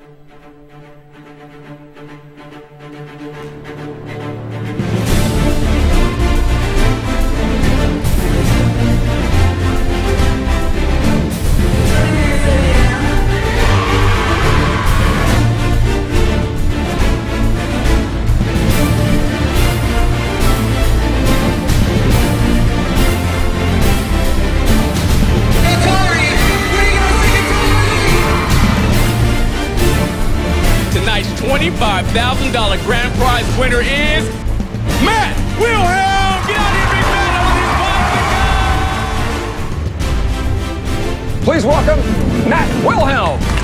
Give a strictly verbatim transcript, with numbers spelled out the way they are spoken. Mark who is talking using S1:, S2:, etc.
S1: Tonight's twenty-five thousand dollar grand prize winner is Matt Wilhelm! Get out of here, big man!
S2: Please welcome Matt Wilhelm.